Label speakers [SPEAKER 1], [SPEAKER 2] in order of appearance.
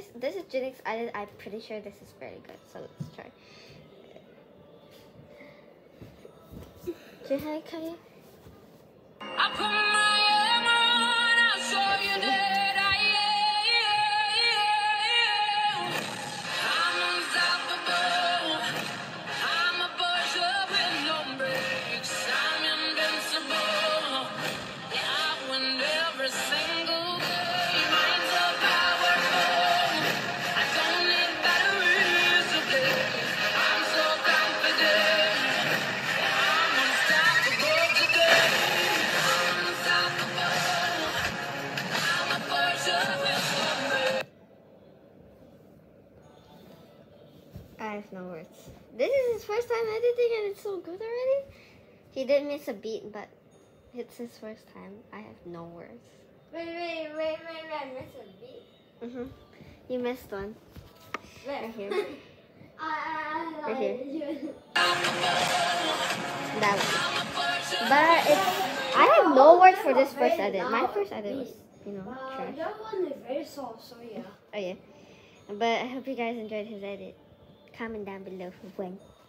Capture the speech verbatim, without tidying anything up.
[SPEAKER 1] this is Jinx's edit. I'm pretty sure this is very good. So let's try. Say hi, Kaya. I put my armor on, I'll show you that I am. I'm unstoppable. I'm a butcher with no brakes. I'm invincible. Yeah, I win every single game. I'm so powerful. I don't need batteries to play. I'm so confident. I'm unstoppable today. I'm unstoppable. I'm a butcher with no brakes. I have no words. This is his first time editing and it's so good already. He did miss a beat, but it's his first time. I have no words.
[SPEAKER 2] Wait, wait, wait, wait, wait, I missed a beat.
[SPEAKER 1] Mm-hmm. You missed one.
[SPEAKER 2] Where?
[SPEAKER 1] Right here.
[SPEAKER 2] I, I,
[SPEAKER 1] Right here.
[SPEAKER 2] you.
[SPEAKER 1] That one. But it's, I have no words for this first edit. My first edit was, you know,
[SPEAKER 2] Uh,
[SPEAKER 1] trash.
[SPEAKER 2] that one is very soft, so yeah.
[SPEAKER 1] Oh yeah. But I hope you guys enjoyed his edit. Comment down below when.